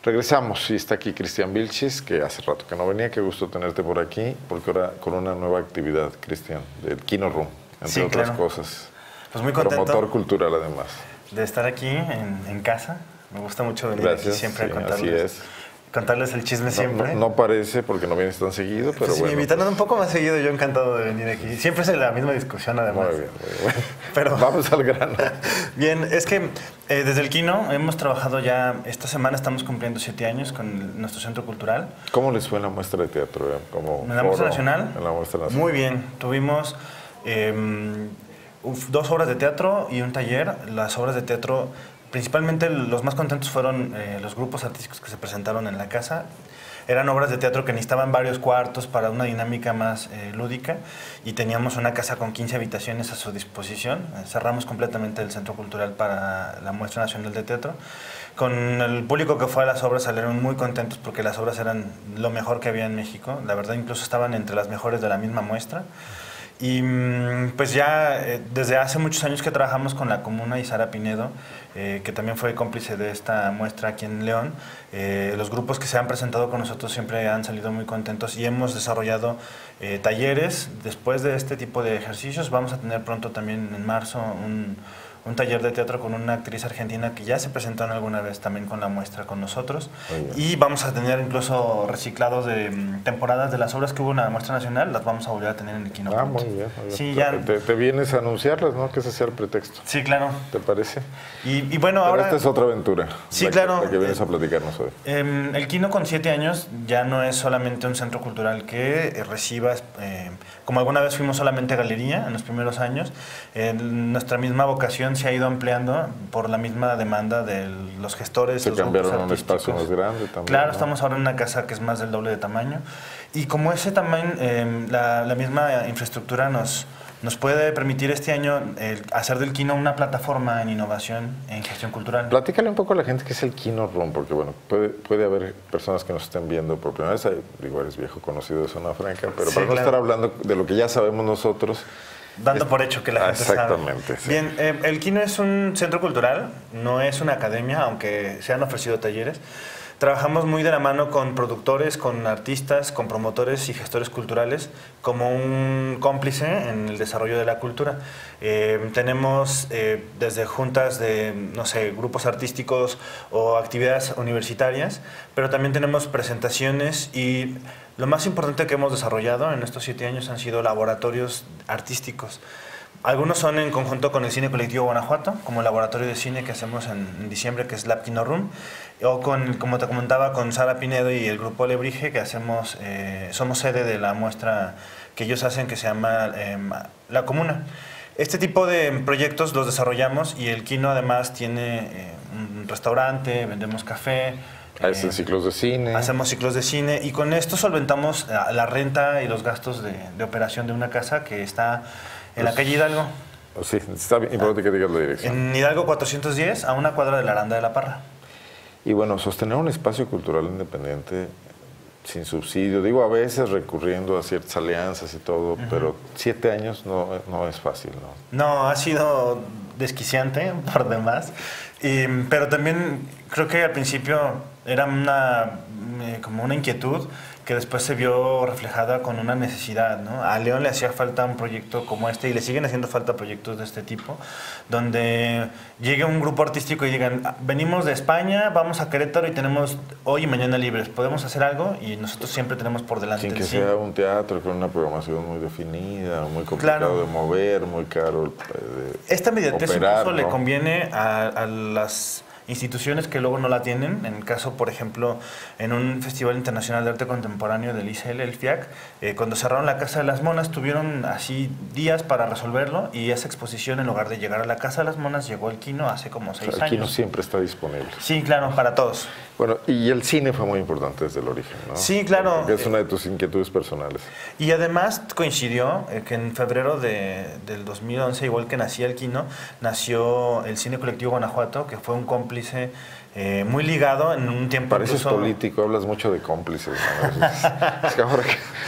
Regresamos y está aquí Cristian Vilchis, que hace rato que no venía. Qué gusto tenerte por aquí, porque ahora con una nueva actividad, Cristian, del Kino Room, entre otras cosas. Pues muy contento. Promotor cultural, además. De estar aquí en casa. Me gusta mucho venir aquí siempre a contarles el chisme siempre. No parece porque no vienes tan seguido, pero pues, bueno. Si me invitan un poco más seguido, yo encantado de venir aquí. Siempre es la misma discusión, además. Muy bien, muy bien. Pero vamos al grano. Bien, es que desde el Kino hemos trabajado ya, esta semana estamos cumpliendo 7 años con nuestro centro cultural. ¿Cómo les fue en la muestra de teatro? ¿En la muestra nacional? En la muestra nacional. Muy bien. Tuvimos 2 obras de teatro y un taller. Las obras de teatro, principalmente los más contentos fueron los grupos artísticos que se presentaron en la casa. Eran obras de teatro que necesitaban varios cuartos para una dinámica más lúdica y teníamos una casa con 15 habitaciones a su disposición. Cerramos completamente el Centro Cultural para la Muestra Nacional de Teatro. Con el público que fue a las obras salieron muy contentos porque las obras eran lo mejor que había en México. La verdad, incluso estaban entre las mejores de la misma muestra. Y pues ya desde hace muchos años que trabajamos con la Comuna y Sara Pinedo, que también fue cómplice de esta muestra aquí en León, los grupos que se han presentado con nosotros siempre han salido muy contentos y hemos desarrollado talleres. Después de este tipo de ejercicios vamos a tener pronto también en marzo un taller de teatro con una actriz argentina que ya se presentó alguna vez también con la muestra con nosotros. Y vamos a tener incluso reciclados de temporadas de las obras que hubo en la muestra nacional, las vamos a volver a tener en el Kino. Muy bien. Sí, ya. Te vienes a anunciarlas, ¿no? Que ese sea el pretexto. Sí, claro. ¿Te parece? Y bueno, pero ahora... esta es otra aventura. Sí, claro. La que vienes a platicarnos hoy. El Kino con 7 años ya no es solamente un centro cultural que reciba, como alguna vez fuimos solamente galería en los primeros años, nuestra misma vocación se ha ido ampliando por la misma demanda de los gestores. Se cambiaron a un espacio más grande también. Claro, ¿no? Estamos ahora en una casa que es más del doble de tamaño. Y como ese tamaño, la misma infraestructura nos puede permitir este año hacer del Kino una plataforma en innovación en gestión cultural. Platícale un poco a la gente qué es el Kino Room, porque bueno, puede haber personas que nos estén viendo por primera vez. Digo, eres viejo conocido de Zona Franca, pero sí, para no estar hablando de lo que ya sabemos nosotros. Dando por hecho que la gente sabe. Exactamente. Sí. Bien, el Kino es un centro cultural, no es una academia, aunque se han ofrecido talleres. Trabajamos muy de la mano con productores, con artistas, con promotores y gestores culturales como un cómplice en el desarrollo de la cultura. Tenemos desde juntas de, no sé, grupos artísticos o actividades universitarias, pero también tenemos presentaciones y lo más importante que hemos desarrollado en estos 7 años han sido laboratorios artísticos. Algunos son en conjunto con el Cine Colectivo Guanajuato, como el laboratorio de cine que hacemos en diciembre, que es Lab Kino Room, o como te comentaba, con Sara Pinedo y el grupo Alebrije, que hacemos, somos sede de la muestra que ellos hacen, que se llama La Comuna. Este tipo de proyectos los desarrollamos y el Kino además tiene un restaurante, vendemos café. Hacen ciclos de cine. Hacemos ciclos de cine y con esto solventamos la renta y los gastos de operación de una casa que está en la calle Hidalgo. Sí, está bien importante que digas la dirección. En Hidalgo 410, a una cuadra de la Aranda de la Parra. Y bueno, sostener un espacio cultural independiente sin subsidio, digo a veces recurriendo a ciertas alianzas y todo, pero 7 años no es fácil, ¿no? No, ha sido desquiciante por demás, pero también creo que al principio era como una inquietud que después se vio reflejada con una necesidad, ¿no? A León le hacía falta un proyecto como este y le siguen haciendo falta proyectos de este tipo, donde llegue un grupo artístico y digan, venimos de España, vamos a Querétaro y tenemos hoy y mañana libres, ¿podemos hacer algo? Y nosotros siempre tenemos por delante sin que sea un teatro con una programación muy definida, muy complicado de mover, muy caro Esta inmediatez operar, incluso ¿no? le conviene a las instituciones que luego no la tienen. En el caso, por ejemplo, en un Festival Internacional de Arte Contemporáneo del ICL, el FIAC, cuando cerraron la Casa de las Monas, tuvieron así días para resolverlo y esa exposición, en lugar de llegar a la Casa de las Monas, llegó al Kino hace como 6 años. El Kino siempre está disponible. Sí, claro, para todos. Bueno, y el cine fue muy importante desde el origen, ¿no? Sí, claro. Porque es una de tus inquietudes personales. Y además coincidió que en febrero del 2011, igual que nacía el Kino, nació el Cine Colectivo Guanajuato, que fue un cómplice muy ligado en un tiempo. Pareces político, hablas mucho de cómplices, ¿no? Es que ahora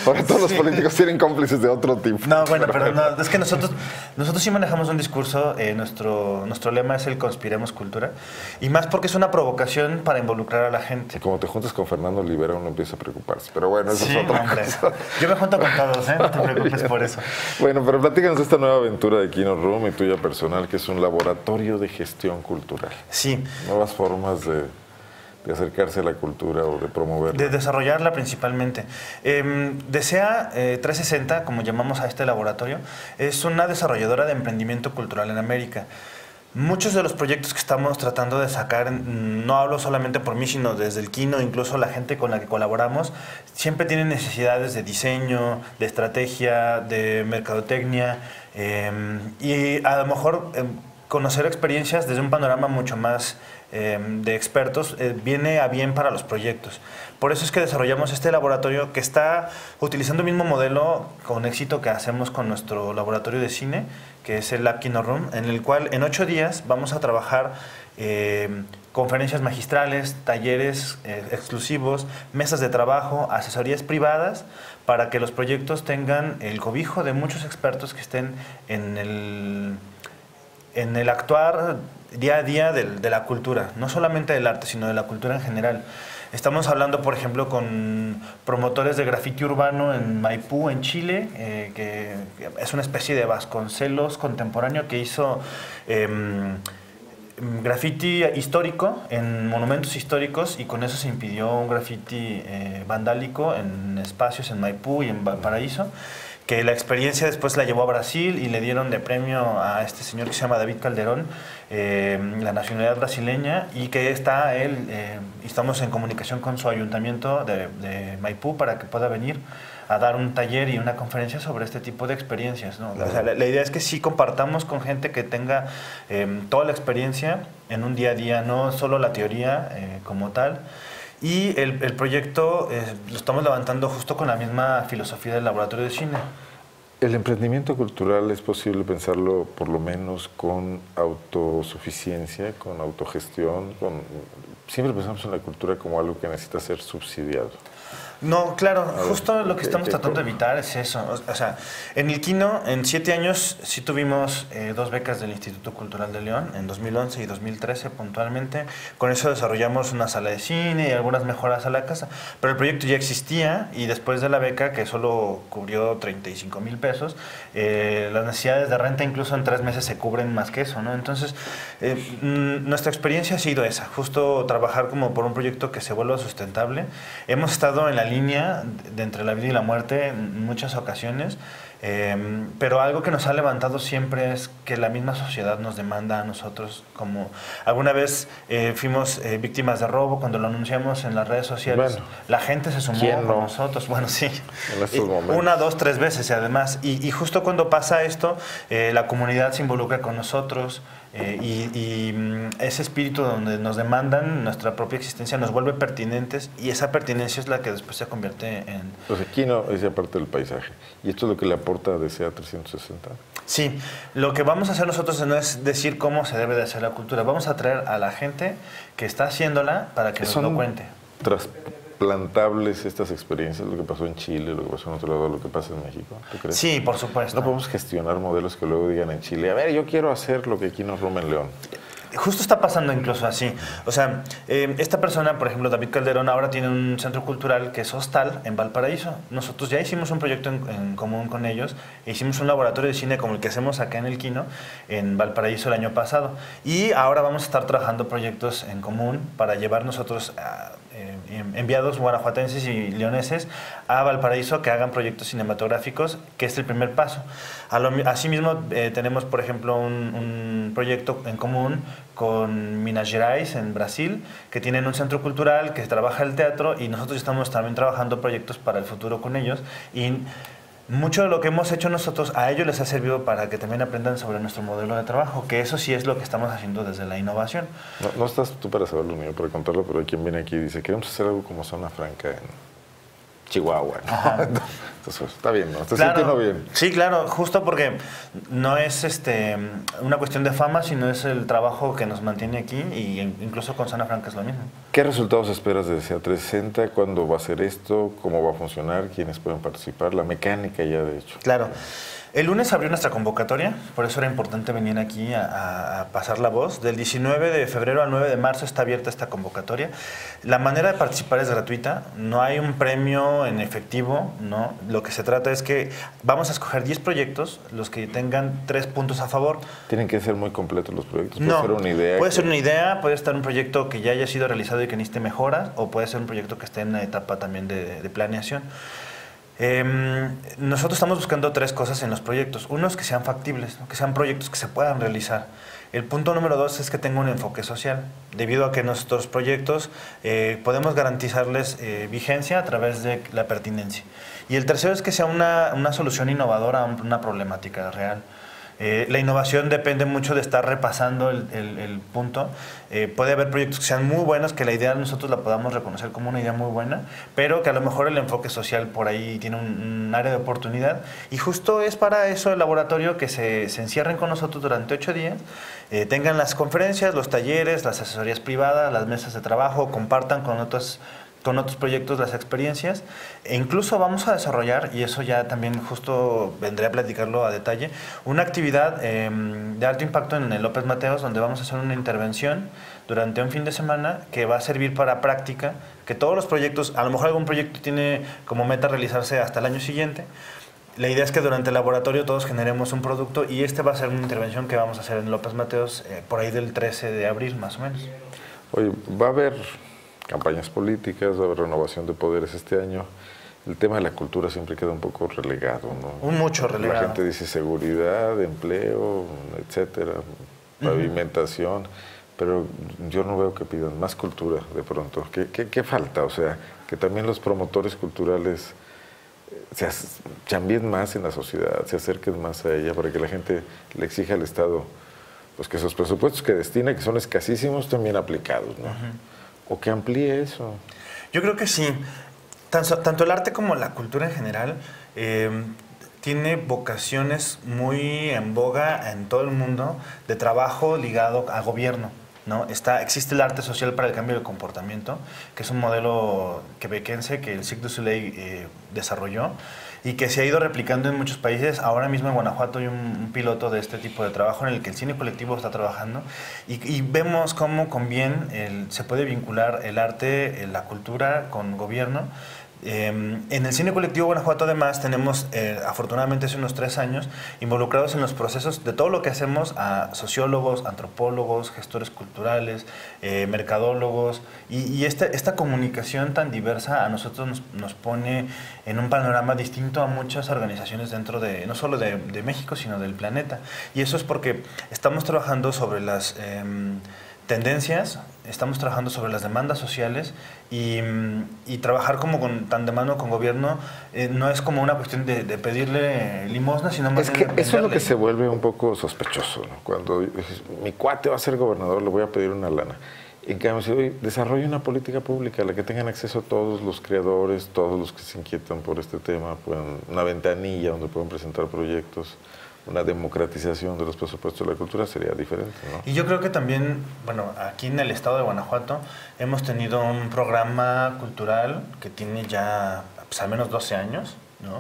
Ahora todos los políticos tienen cómplices de otro tipo. No, bueno, pero no, es que nosotros sí manejamos un discurso, nuestro lema es el conspiremos cultura, y más porque es una provocación para involucrar a la gente. Y como te juntas con Fernando Olivera, uno empieza a preocuparse. Pero bueno, eso es otra cosa. Yo me junto con todos, no te preocupes por eso. Bueno, pero platícanos de esta nueva aventura de Kino Room y tuya personal, que es un laboratorio de gestión cultural. Sí. Nuevas formas de acercarse a la cultura o de promoverla. De desarrollarla principalmente. Desea 360, como llamamos a este laboratorio, es una desarrolladora de emprendimiento cultural en América. Muchos de los proyectos que estamos tratando de sacar, no hablo solamente por mí, sino desde el Kino, incluso la gente con la que colaboramos, siempre tienen necesidades de diseño, de estrategia, de mercadotecnia, y a lo mejor conocer experiencias desde un panorama mucho más de expertos viene a bien para los proyectos. Por eso es que desarrollamos este laboratorio que está utilizando el mismo modelo con éxito que hacemos con nuestro laboratorio de cine, que es el Lab Kino Room, en el cual en 8 días vamos a trabajar conferencias magistrales, talleres exclusivos, mesas de trabajo, asesorías privadas, para que los proyectos tengan el cobijo de muchos expertos que estén en el actuar día a día de la cultura, no solamente del arte, sino de la cultura en general. Estamos hablando, por ejemplo, con promotores de grafiti urbano en Maipú, en Chile, que es una especie de Vasconcelos contemporáneo que hizo grafiti histórico en monumentos históricos, y con eso se impidió un grafiti vandálico en espacios en Maipú y en Valparaíso, que la experiencia después la llevó a Brasil y le dieron de premio a este señor que se llama David Calderón, la nacionalidad brasileña, y que estamos en comunicación con su ayuntamiento de Maipú para que pueda venir a dar un taller y una conferencia sobre este tipo de experiencias, ¿no? O sea, la idea es que sí compartamos con gente que tenga toda la experiencia en un día a día, no solo la teoría como tal. Y el proyecto lo estamos levantando justo con la misma filosofía del laboratorio de cine. ¿El emprendimiento cultural es posible pensarlo por lo menos con autosuficiencia, con autogestión? Siempre pensamos en la cultura como algo que necesita ser subsidiado. No, claro, justo lo que estamos tratando de evitar es eso. O sea, en el Kino, en 7 años, sí tuvimos 2 becas del Instituto Cultural de León, en 2011 y 2013 puntualmente. Con eso desarrollamos una sala de cine y algunas mejoras a la casa. Pero el proyecto ya existía, y después de la beca, que solo cubrió 35,000 pesos, las necesidades de renta incluso en 3 meses se cubren más que eso, ¿no? Entonces, nuestra experiencia ha sido esa, justo trabajar como por un proyecto que se vuelva sustentable. Hemos estado en la línea de entre la vida y la muerte en muchas ocasiones, pero algo que nos ha levantado siempre es que la misma sociedad nos demanda a nosotros, como alguna vez fuimos víctimas de robo cuando lo anunciamos en las redes sociales. Bueno, la gente se sumó con nosotros, bueno, sí, en estos momentos. 1, 2, 3 veces, y además, y justo cuando pasa esto, la comunidad se involucra con nosotros. Y ese espíritu donde nos demandan nuestra propia existencia nos vuelve pertinentes, y esa pertinencia es la que después se convierte en... Pues aquí no es aparte del paisaje, y esto es lo que le aporta a DCA 360. Sí, lo que vamos a hacer nosotros no es decir cómo se debe de hacer la cultura, vamos a traer a la gente que está haciéndola para que nos lo cuente. Plantables estas experiencias, lo que pasó en Chile, lo que pasó en otro lado, lo que pasa en México, ¿tú crees? Sí, por supuesto. No podemos gestionar modelos que luego digan en Chile, a ver, yo quiero hacer lo que aquí nos Room en León. Justo está pasando incluso así. O sea, esta persona, por ejemplo, David Calderón, ahora tiene un centro cultural que es Hostal en Valparaíso. Nosotros ya hicimos un proyecto en común con ellos, e hicimos un laboratorio de cine como el que hacemos acá en el Kino, en Valparaíso el año pasado. Y ahora vamos a estar trabajando proyectos en común para llevar nosotros enviados guanajuatenses y leoneses a Valparaíso que hagan proyectos cinematográficos, que es el primer paso. Asimismo, tenemos, por ejemplo, un proyecto en común con Minas Gerais en Brasil, que tienen un centro cultural que trabaja el teatro, y nosotros estamos también trabajando proyectos para el futuro con ellos, y mucho de lo que hemos hecho nosotros a ellos les ha servido para que también aprendan sobre nuestro modelo de trabajo, que eso sí es lo que estamos haciendo desde la innovación. No estás tú para saberlo ni yo para contarlo, pero hay quien viene aquí y dice, queremos hacer algo como Zona Franca Chihuahua, ¿no? Ajá. Entonces, está bien, ¿no? ¿Te Claro. sientes uno bien? Sí, claro, justo porque no es una cuestión de fama, sino es el trabajo que nos mantiene aquí y incluso con Zona Franca es lo mismo. ¿Qué resultados esperas de SEA 360? ¿Cuándo va a ser esto? ¿Cómo va a funcionar? ¿Quiénes pueden participar? La mecánica ya, de hecho. Claro. El lunes abrió nuestra convocatoria, por eso era importante venir aquí a pasar la voz. Del 19 de febrero al 9 de marzo está abierta esta convocatoria. La manera de participar es gratuita, no hay un premio en efectivo, ¿no? Lo que se trata es que vamos a escoger 10 proyectos, los que tengan 3 puntos a favor. ¿Tienen que ser muy completos los proyectos? ¿Puede No, ser una idea? puede ser una idea, puede estar un proyecto que ya haya sido realizado y que necesite mejoras, o puede ser un proyecto que esté en una etapa también de planeación. Nosotros estamos buscando 3 cosas en los proyectos. Uno es que sean factibles, ¿no? Que sean proyectos que se puedan realizar. El punto número 2 es que tenga un enfoque social, debido a que nuestros proyectos podemos garantizarles vigencia a través de la pertinencia. Y el tercero es que sea una solución innovadora a una problemática real. La innovación depende mucho de estar repasando el punto. Puede haber proyectos que sean muy buenos, que la idea nosotros la podamos reconocer como una idea muy buena, pero que a lo mejor el enfoque social por ahí tiene un área de oportunidad. Y justo es para eso el laboratorio que se encierren con nosotros durante 8 días, tengan las conferencias, los talleres, las asesorías privadas, las mesas de trabajo, compartan con otros proyectos las experiencias e incluso vamos a desarrollar, y eso ya también justo vendré a platicarlo a detalle, una actividad de alto impacto en el López Mateos donde vamos a hacer una intervención durante un fin de semana que va a servir para práctica, que todos los proyectos, a lo mejor algún proyecto tiene como meta realizarse hasta el año siguiente. La idea es que durante el laboratorio todos generemos un producto y va a ser una intervención que vamos a hacer en López Mateos por ahí del 13 de abril más o menos. Oye, va a haber campañas políticas, va a haber renovación de poderes este año. El tema de la cultura siempre queda un poco relegado, ¿no? Mucho relegado. La gente dice seguridad, empleo, etcétera, pavimentación, pero yo no veo que pidan más cultura de pronto. ¿Qué falta? O sea, que también los promotores culturales se chambien más en la sociedad, se acerquen más a ella para que la gente le exija al Estado pues que esos presupuestos que destina, que son escasísimos, estén bien aplicados, ¿no? O que amplíe eso. Yo creo que sí. Tanto el arte como la cultura en general tiene vocaciones muy en boga en todo el mundo de trabajo ligado a gobierno, ¿no? Existe el arte social para el cambio de comportamiento, que es un modelo quebequense que el Cirque du Soleil desarrolló y que se ha ido replicando en muchos países. Ahora mismo en Guanajuato hay un piloto de este tipo de trabajo en el que el cine colectivo está trabajando y vemos cómo con bien se puede vincular el arte, la cultura con gobierno. En el cine colectivo Guanajuato además tenemos afortunadamente hace unos 3 años involucrados en los procesos de todo lo que hacemos a sociólogos, antropólogos, gestores culturales, mercadólogos y esta comunicación tan diversa a nosotros nos pone en un panorama distinto a muchas organizaciones dentro de no solo de México sino del planeta, y eso es porque estamos trabajando sobre las tendencias, estamos trabajando sobre las demandas sociales y trabajar como tan de mano con gobierno no es como una cuestión de pedirle limosna, sino más es que eso es lo que se vuelve un poco sospechoso, ¿no? Cuando dices, mi cuate va a ser gobernador, le voy a pedir una lana. En cambio, si hoy desarrolla una política pública a la que tengan acceso todos los creadores, todos los que se inquietan por este tema, puedan, una ventanilla donde puedan presentar proyectos, una democratización de los presupuestos de la cultura sería diferente, ¿no? Y yo creo que también, bueno, aquí en el estado de Guanajuato hemos tenido un programa cultural que tiene ya pues, al menos 12 años, ¿no?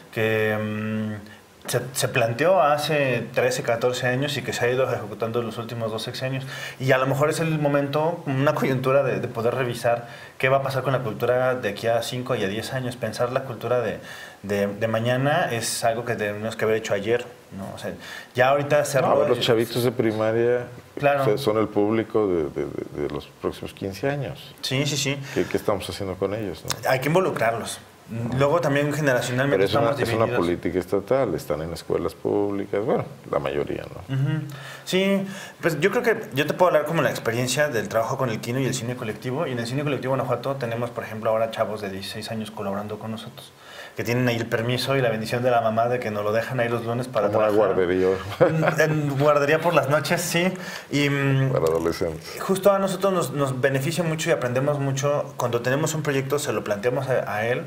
Que se planteó hace 13, 14 años y que se ha ido ejecutando en los últimos 2 sexenios. Y a lo mejor es el momento, una coyuntura de poder revisar qué va a pasar con la cultura de aquí a 5 y a 10 años. Pensar la cultura de mañana es algo que tenemos que haber hecho ayer, ¿no? O sea, ya ahorita cerró... los chavitos de primaria claro. son el público de los próximos 15 años. Sí, sí, sí. ¿Qué estamos haciendo con ellos, no? Hay que involucrarlos. Luego también generacionalmente pero estamos divididos. es una política estatal, están en escuelas públicas, bueno, la mayoría, ¿no? Sí, pues yo creo que yo te puedo hablar como la experiencia del trabajo con el Kino y el cine colectivo. Y en el cine colectivo Guanajuato tenemos, por ejemplo, ahora chavos de 16 años colaborando con nosotros, que tienen ahí el permiso y la bendición de la mamá de que nos lo dejan ahí los lunes para como trabajar. Una guardería. En guardería por las noches, sí. Y para adolescentes. justo a nosotros nos beneficia mucho y aprendemos mucho. Cuando tenemos un proyecto se lo planteamos a él.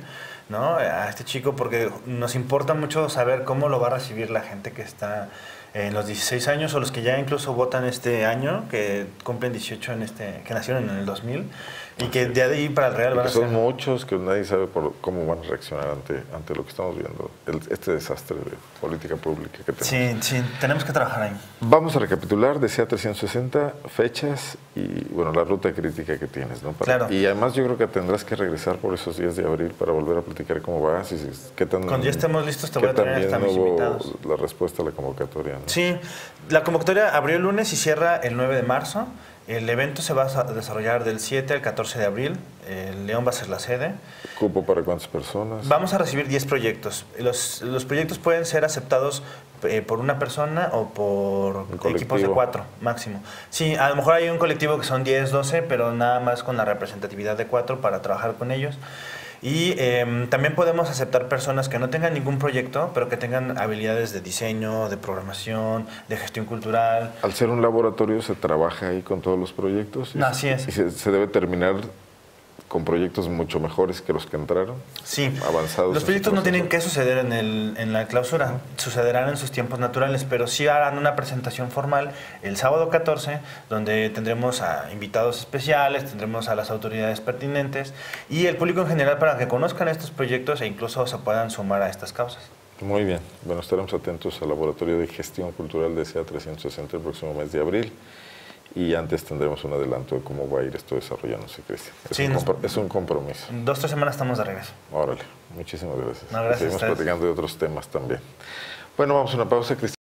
¿no? A este chico, porque nos importa mucho saber cómo lo va a recibir la gente que está en los 16 años o los que ya incluso votan este año, que cumplen 18 que nacieron en el 2000 y que de ahí para el Real van a ser... Son muchos que nadie sabe cómo van a reaccionar ante lo que estamos viendo, este desastre de política pública que tenemos. Sí, tenemos que trabajar ahí. Vamos a recapitular, decía 360 fechas y bueno, la ruta crítica que tienes, ¿no? Claro. Y además yo creo que tendrás que regresar por esos días de abril para volver a platicar cómo vas y qué tan... Cuando ya estemos listos te voy a traer hasta mis invitados. La respuesta a la convocatoria, ¿no? Sí, la convocatoria abrió el lunes y cierra el 9 de marzo. El evento se va a desarrollar del 7 al 14 de abril. El León va a ser la sede. ¿Cupo para cuántas personas? Vamos a recibir 10 proyectos. Los proyectos pueden ser aceptados por una persona o por equipos de 4 máximo. Sí, a lo mejor hay un colectivo que son 10, 12, pero nada más con la representatividad de 4 para trabajar con ellos. Y también podemos aceptar personas que no tengan ningún proyecto, pero que tengan habilidades de diseño, de programación, de gestión cultural. Al ser un laboratorio, ¿se trabaja ahí con todos los proyectos? Así es. ¿Y se debe terminar con proyectos mucho mejores que los que entraron? Sí. Avanzados. Los proyectos no tienen que suceder en la clausura, sucederán en sus tiempos naturales, pero sí harán una presentación formal el sábado 14, donde tendremos a invitados especiales, tendremos a las autoridades pertinentes y el público en general para que conozcan estos proyectos e incluso se puedan sumar a estas causas. Muy bien. Bueno, estaremos atentos al Laboratorio de Gestión Cultural de SEA 360 el próximo mes de abril. Y antes tendremos un adelanto de cómo va a ir esto desarrollándose, Cristian. Es un compromiso. En 2 o 3 semanas estamos de regreso. Órale, muchísimas gracias. No, gracias. Seguimos platicando de otros temas también. Bueno, vamos a una pausa, Cristian.